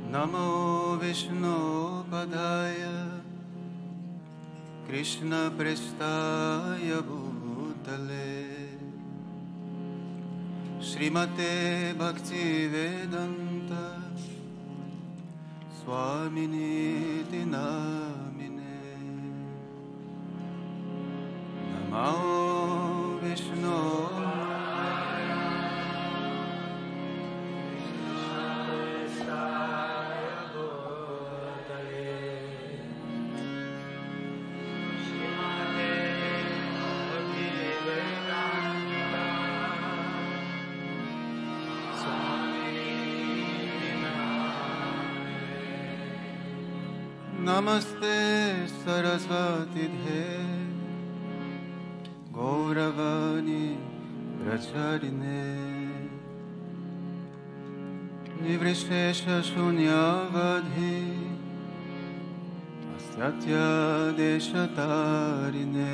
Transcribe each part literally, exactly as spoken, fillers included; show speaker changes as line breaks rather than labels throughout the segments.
नमो विष्णुपदाय कृष्णप्रेष्ठाय भूतले श्रीमते भक्तिवेदान्त स्वामिनीति नामिने। नमो विष्णु नमस्ते सरस्वती देवी गौरवाणी प्रचारिणे निर्विशेष शून्यवादी अस्याद्य देशतारिणे।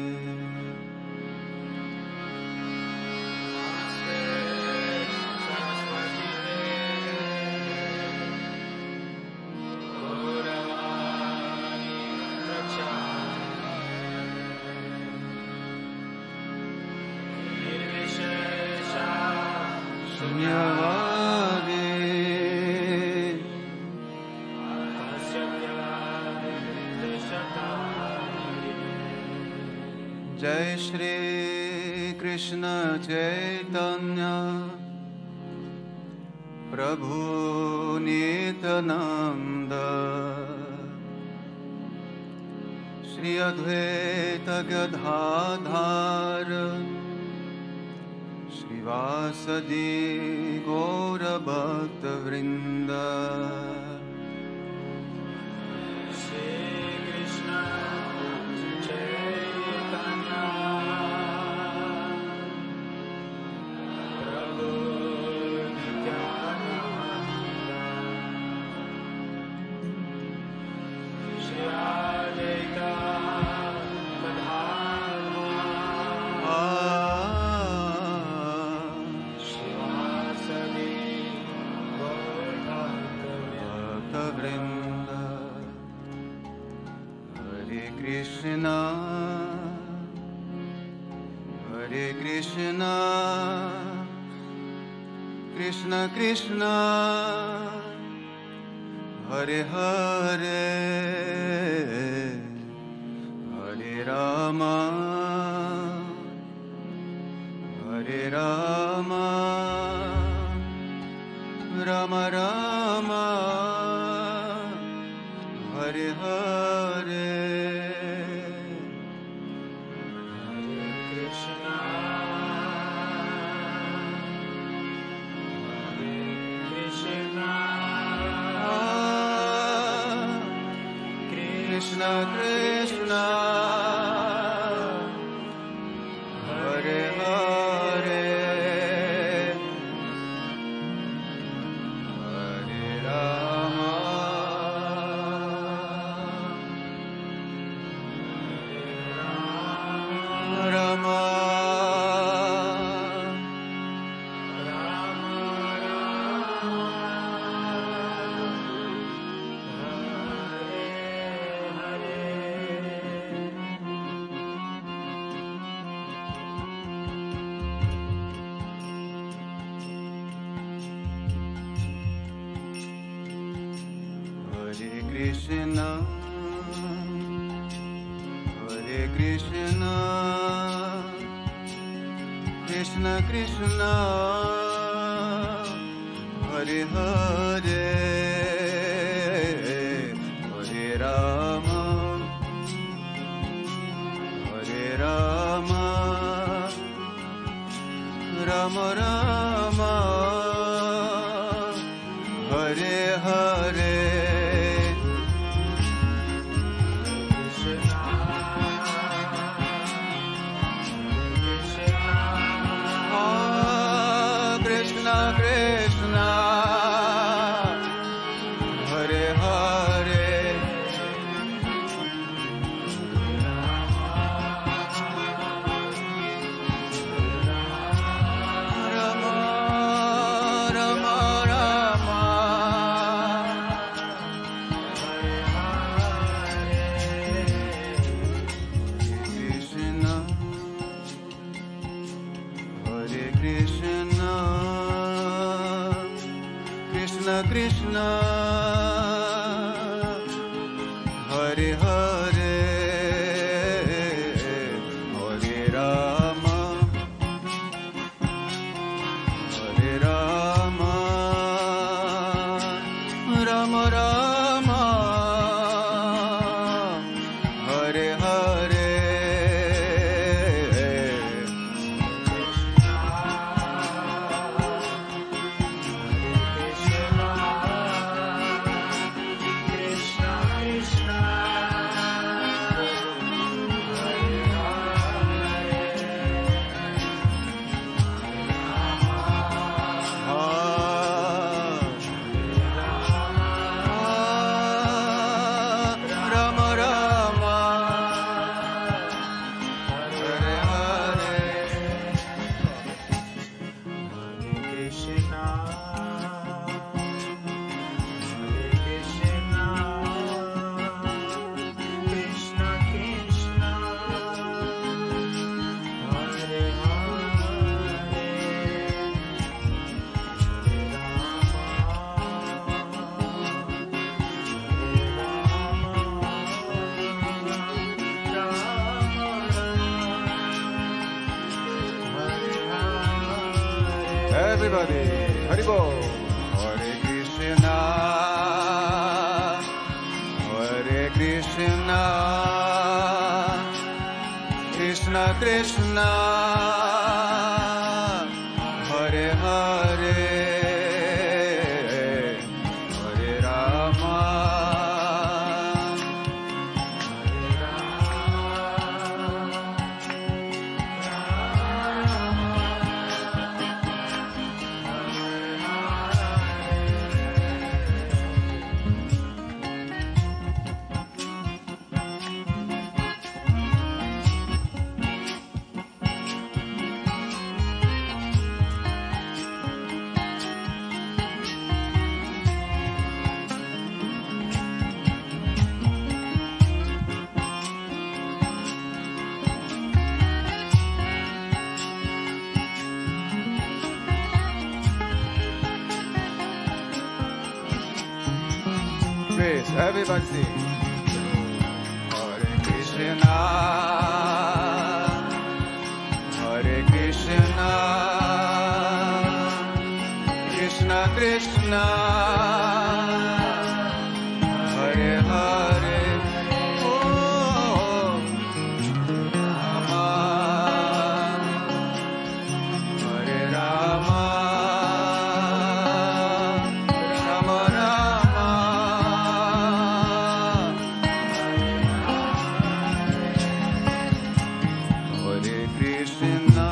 जय श्री कृष्ण चैतन्य प्रभु नित्यानंद श्री अद्वैत गदाधर श्रीवासदि गौर भक्त वृंद। Hare Krishna, Krishna Krishna, Hare Hare, Hare Rama, Hare Rama, Rama Rama, Hare Hare. Krishna Krishna Hare Hare Hare Rama Rama Krishna, Hare Krishna, Krishna Krishna, Hare Hare, Hare Rama, Hare Rama, Rama Rama, Hare Hare. Krishna Krishna Hare Hare Rama Rama Rama Krishna Krishna, Hare Hare, Hare Rama, Hare Rama, Rama Rama, Hare Hare. Everybody, Haribo, Hare Krishna, Hare Krishna, Krishna Krishna, Hare Hare, Hare Rama, Praise, everybody sing. Hare Krishna, Hare Krishna, Krishna Krishna, Hare Hare, oh, Rama, Hare Rama, Rama Rama, Hare Krishna,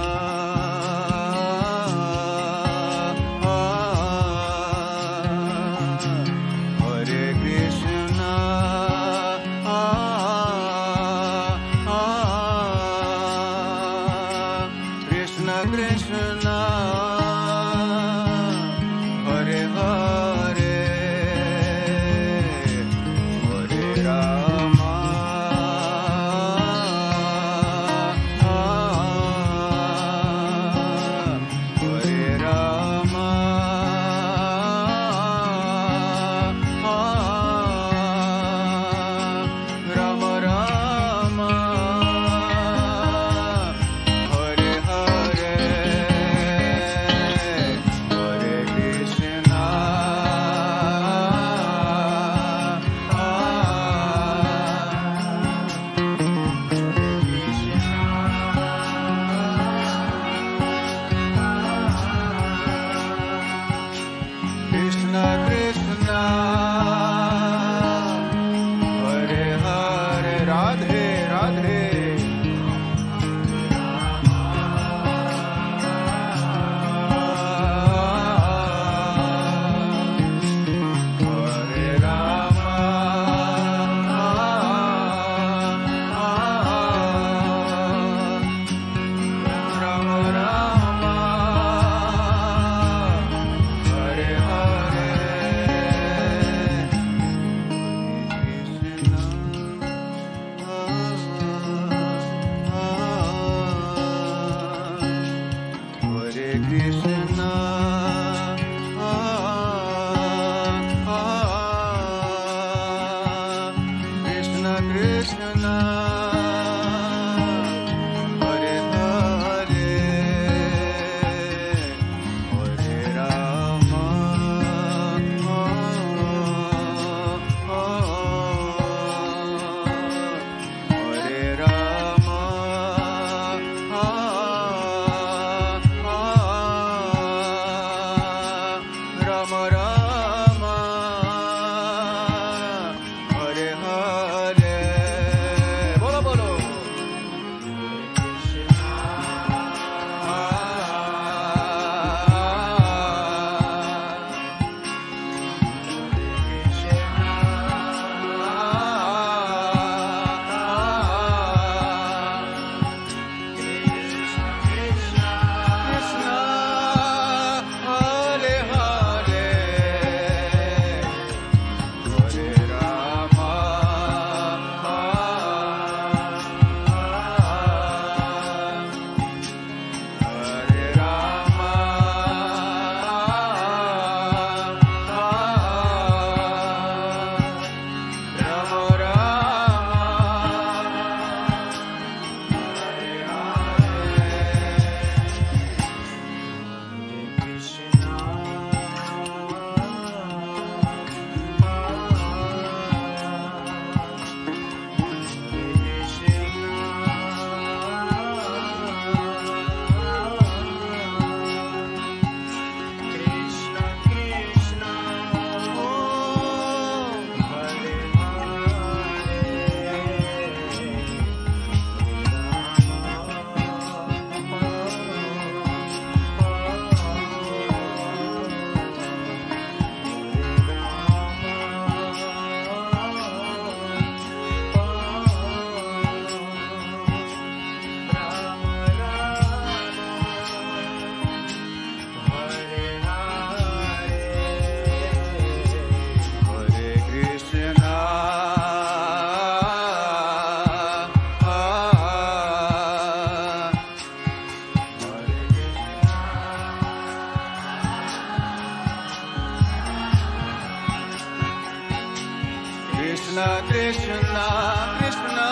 Krishna Krishna Krishna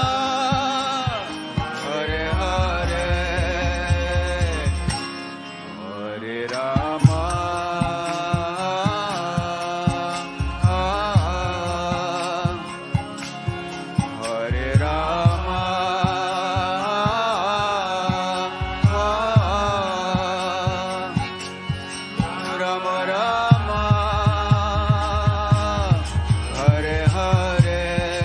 Hare Hare Hare Rama Hare Rama Rama Rama Hare Hare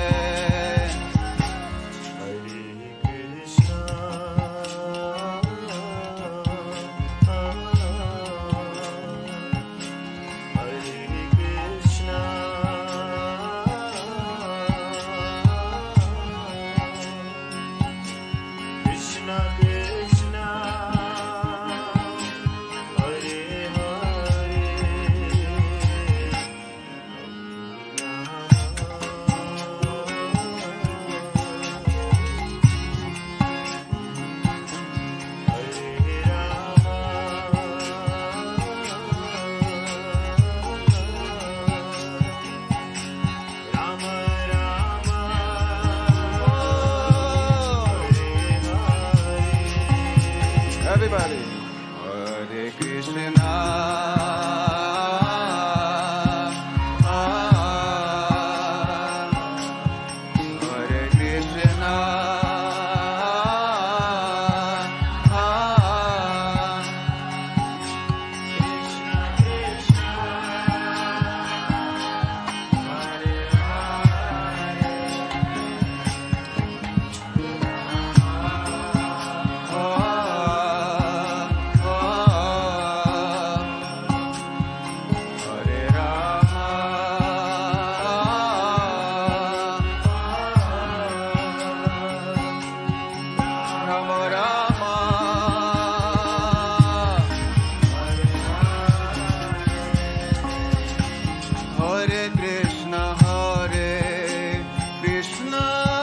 Everybody. Hare Krishna. Hare Krishna. Hare Krishna, Hare Krishna,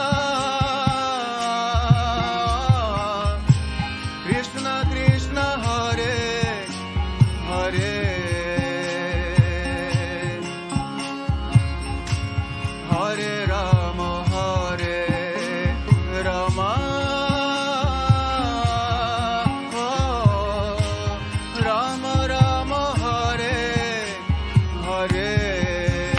Krishna Krishna, Hare Hare, Hare Rama, Hare Rama, Rama Rama, Hare Hare.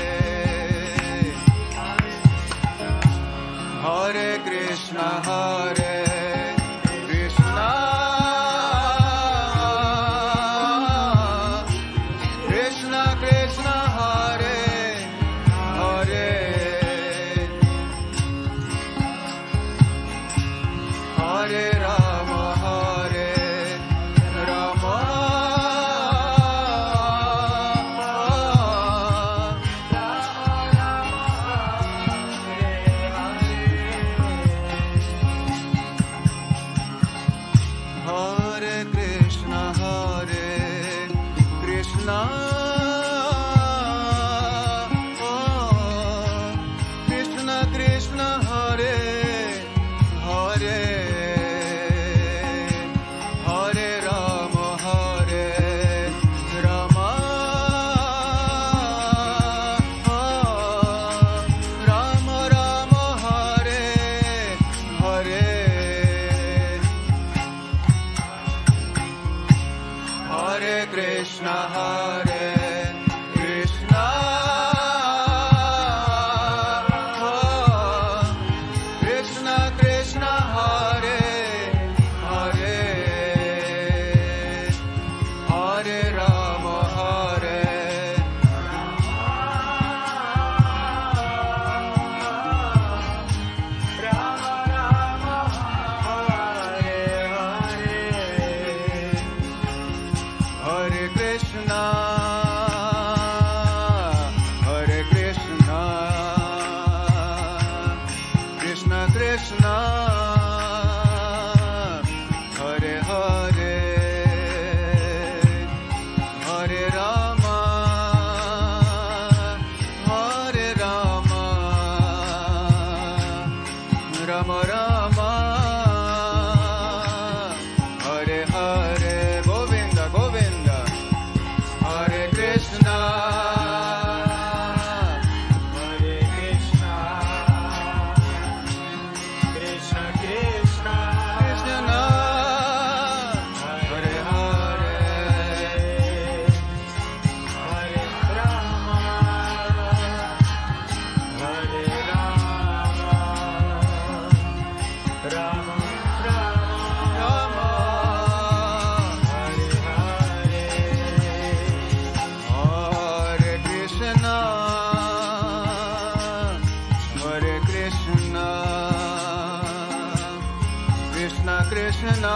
Krishna,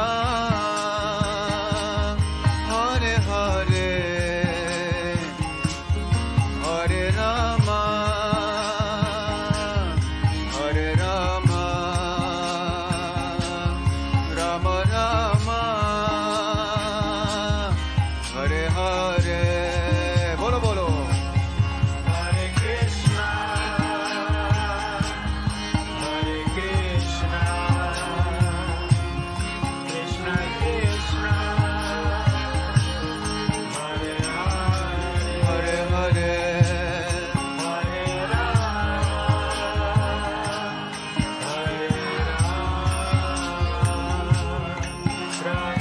Hare Hare, Hare Rama, Hare Rama, Rama Rama, Hare Hare. Bolo bolo.
Hare Krishna, Hare Krishna, Krishna Krishna, Hare Hare,
Hare Hare,
Hare Rama, Hare Rama,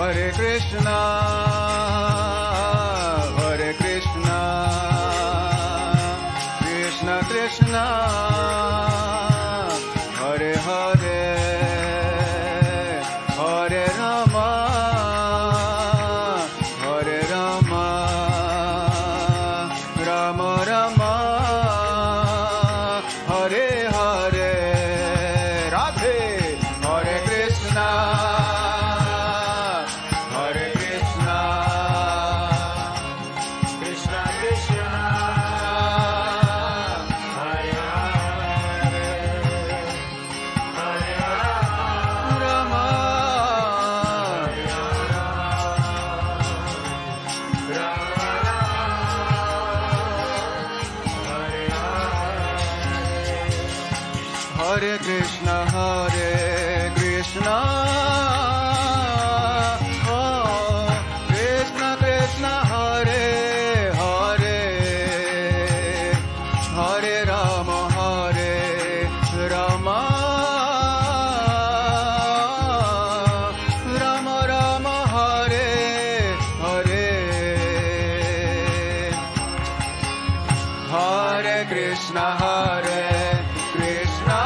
Hare Krishna, Hare Krishna, Krishna Krishna, Hare Hare, Hare Rama, Hare Rama, Rama Rama, Hare Hare, Radhe, Hare Krishna, Hare Krishna,
Krishna Krishna, Hare Hare, Hare
Rama, Hare Krishna, Hare Krishna, oh, Krishna Krishna, Hare Hare, Hare Rama, Hare Rama, Rama Rama, Hare Hare, Hare Krishna, Hare Krishna,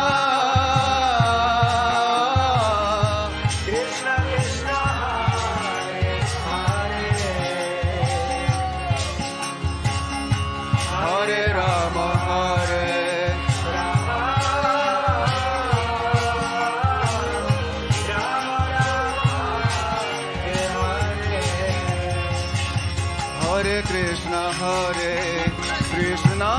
Krishna Krishna, Hare Hare,
Hare Rama, Hare
Rama, Rama Rama, Hare Hare,
Hare Krishna, Hare Krishna,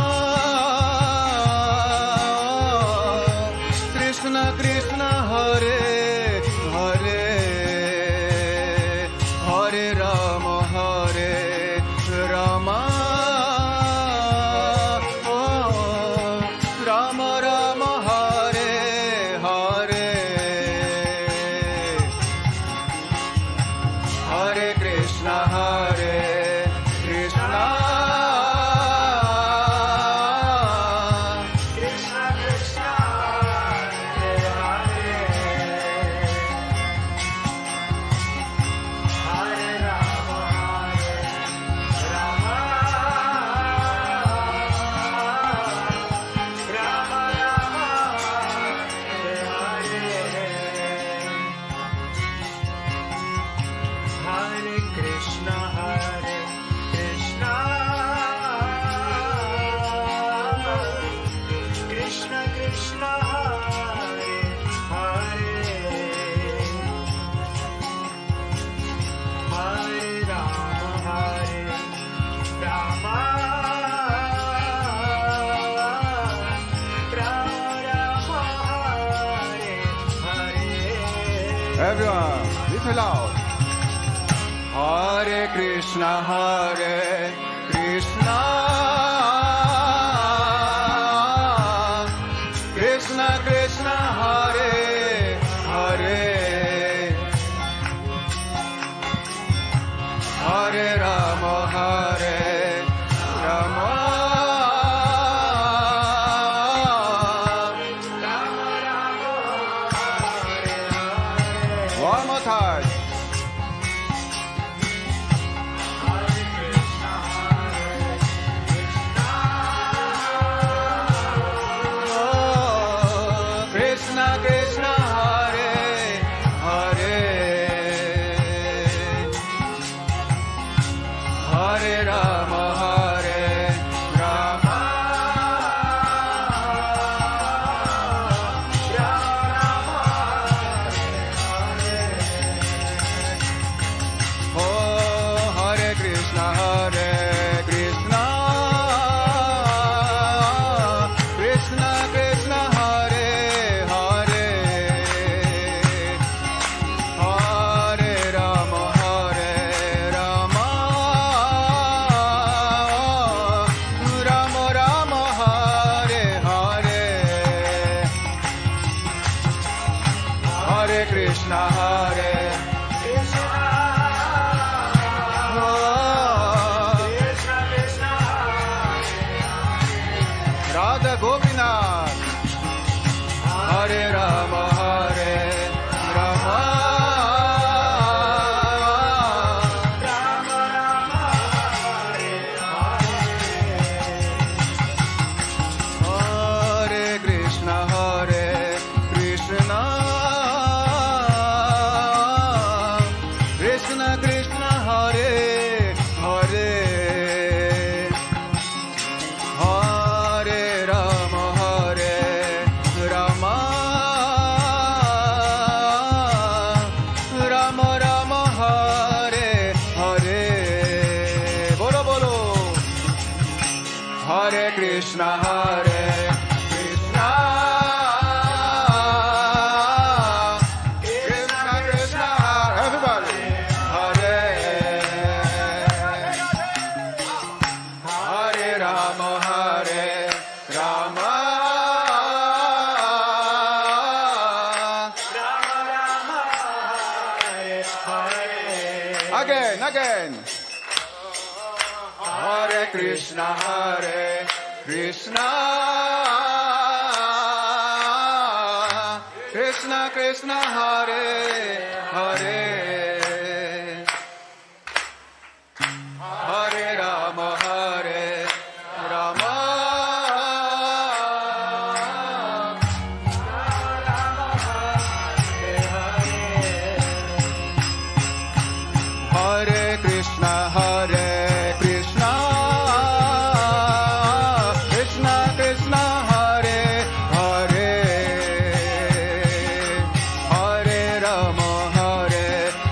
Krishna Krishna, Hare Hare, Hare Rama, Hare Rama, oh, Rama Rama, Hare Hare, Hare Krishna, Hare Krishna,
Krishna Krishna, Hare Hare, Hare Rama, Hare Rama, Rama Rama, Hare Hare, Hare Krishna, Hare Krishna, Krishna Krishna, Hare Hare, Hare Rama, Hare Rama, Rama Rama, Hare Hare.
everyone, little loud. Hare Krishna, Hare Krishna, Krishna Krishna, Hare Hare, Hare Rama, Hare Rama, one more time. Oh, Krishna Krishna, Hare Hare, Hare Rama, Hare Rama, Rama Rama, oh, Hare Krishna, Hare Krishna, Krishna Krishna, Hare Hare, Hare Rama, Hare Rama, Rama Rama, Hare Hare, Hare Krishna, Hare
Krishna,
oh,
Krishna Krishna,
Radha Gopinath, Hare Rama, Hare Rama, Krishna, Hare Krishna, Krishna Krishna, everybody, Hare Hare Rama, Hare Rama, again, again. Hare Krishna, Hare Krishna, Krishna Krishna, Hare Hare, Hare Rama, Hare Rama, Hare Krishna, Hare Krishna, Krishna Krishna, Hare Hare, Hare Rama, Hare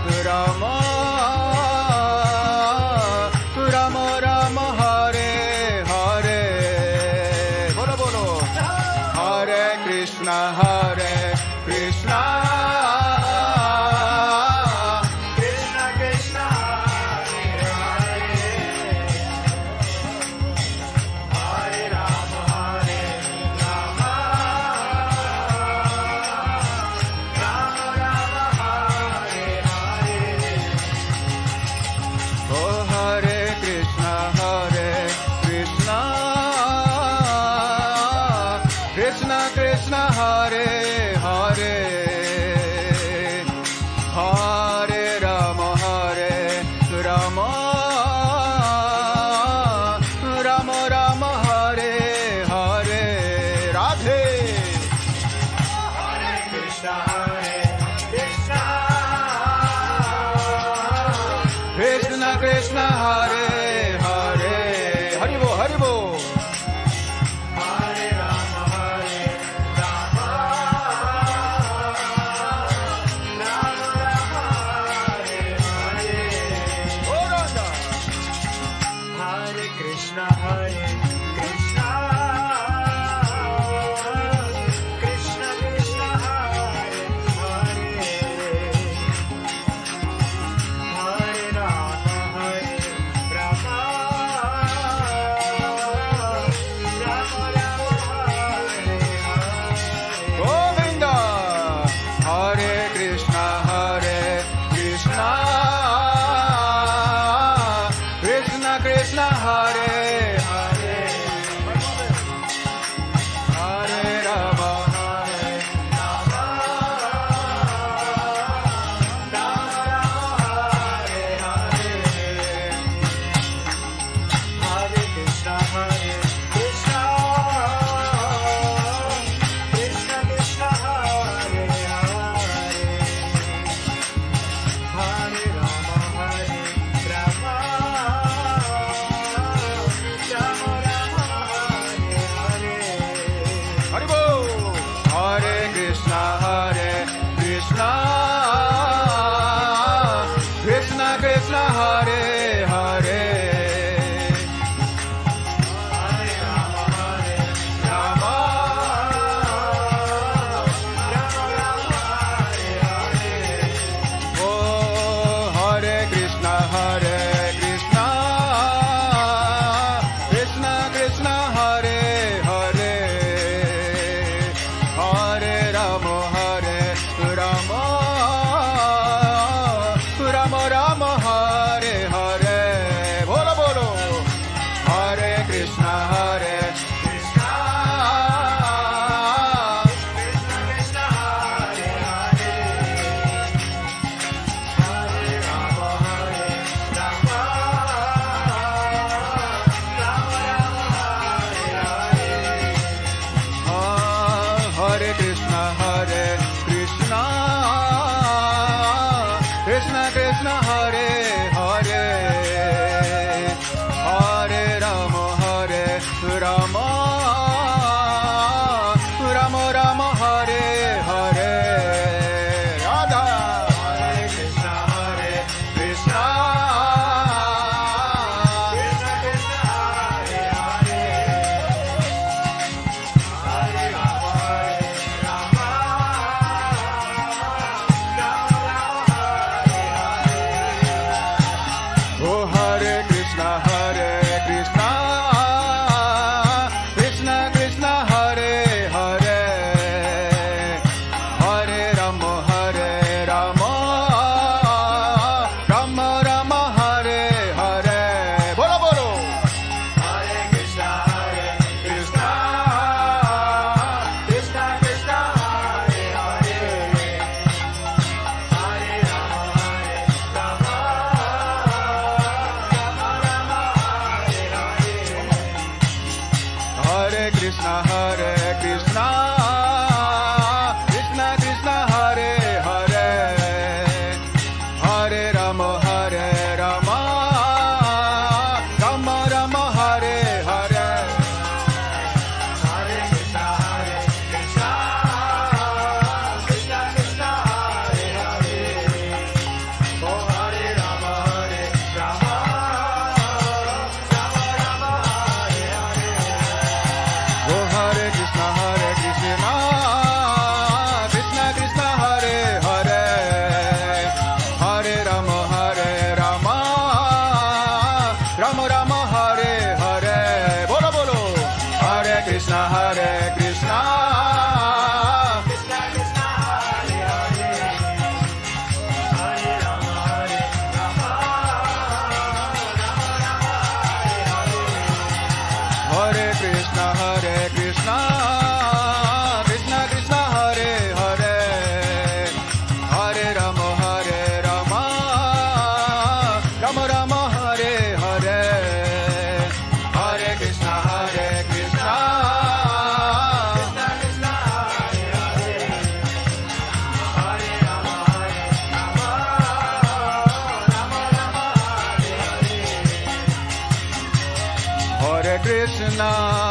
Krishna,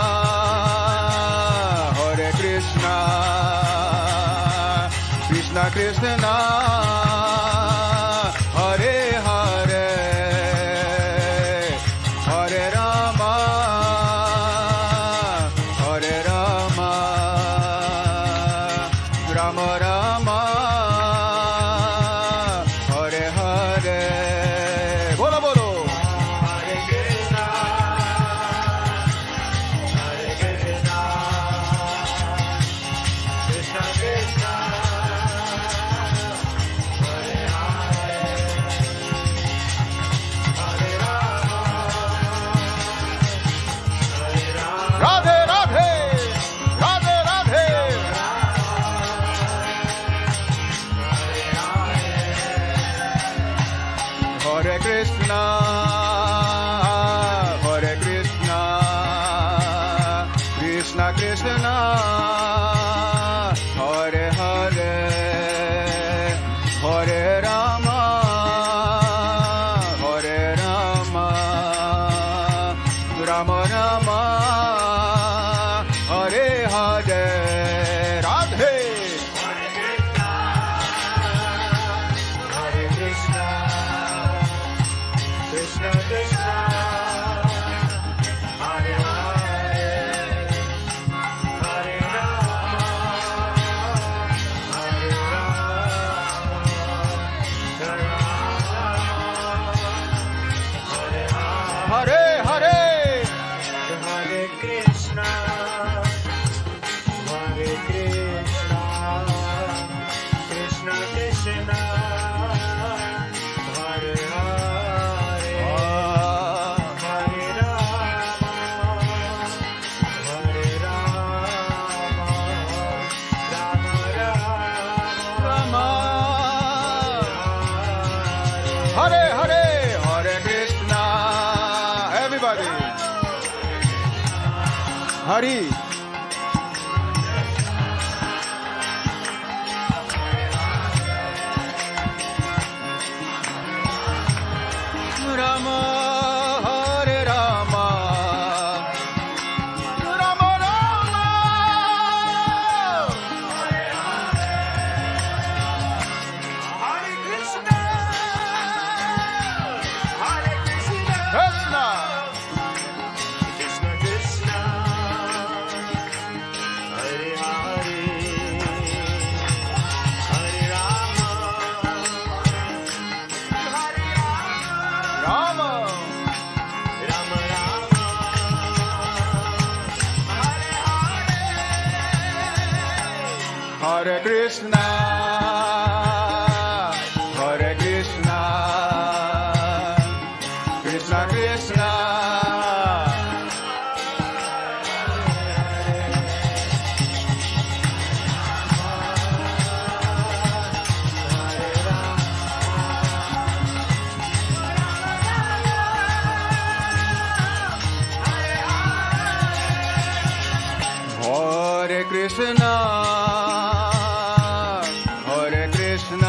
Hare Krishna, Krishna Krishna, Hare Hare, Hare Rama, Hare Rama, Rama Rama, Hare Hare. Bolo bolo.
Hare Krishna, Hare Krishna, Krishna Krishna, Hare Hare, Hare Rama, Hare Rama,
Radhe Radhe, Radhe Radhe. Hare Krishna, Hare Krishna, Krishna Krishna, Hare Hare, Hare Rama, Hare Rama, Rama Rama, Hare Hare, Radhe.
Hare Krishna, Krishna Krishna, Hare Hare, Hare Rama, Hare Rama, Hare Rama, Hare
Hare Hare.
Hare Krishna, Hare Krishna, Krishna Krishna, Hare Hare, Hare Rama, Hare Rama, Rama Rama,
Hare Hare, Hare Krishna. Everybody. Hari. Rama, Hare Rama, Rama Rama,
Hare Krishna, Hare Krishna,
Krishna.
Krishna Krishna, Hare Hare, Hare Rama, Hare Rama,
Rama,
Rama Rama, Hare Hare,
Hare Krishna, Hare Krishna, Krishna Krishna, Hare Krishna, Hare Krishna,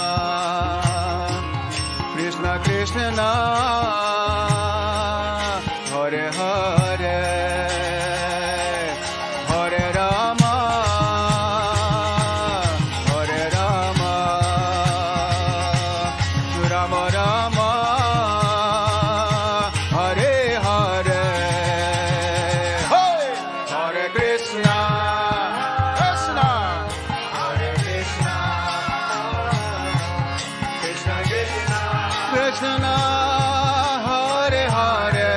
Krishna Krishna, Hare Hare, Hare Rama, Hare Rama, Rama Rama, Hare Hare. Hey! Hare Krishna, Krishna,
Hare Krishna, Krishna Krishna,
Krishna, Hare Hare,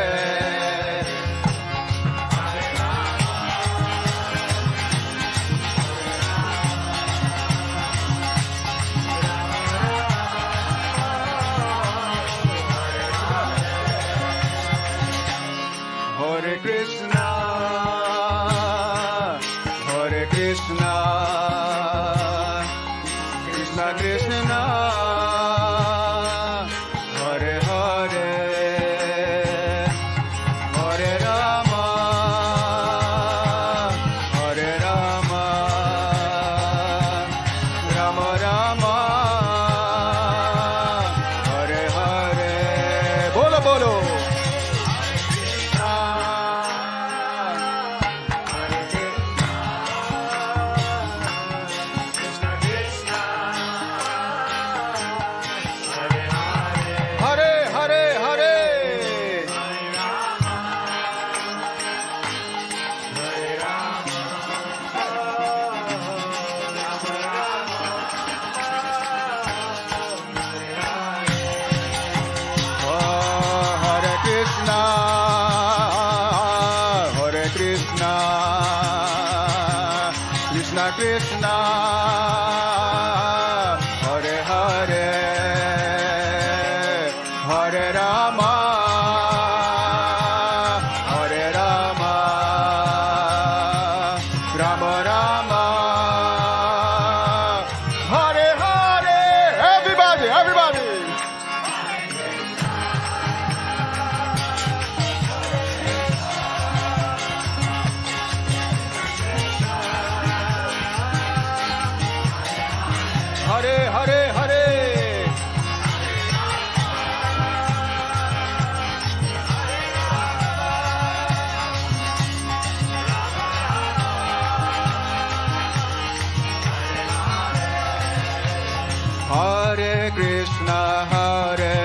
Hare Krishna, Hare Krishna, Krishna Krishna, Hare Hare, Hare Rama, Hare Rama, Rama Rama, Hare Hare. Bolo bolo. Hare, Hare Rama, Hare Rama, Rama Rama, Hare Hare. Everybody, everybody. Hare Hare Hare. Hare Krishna, Hare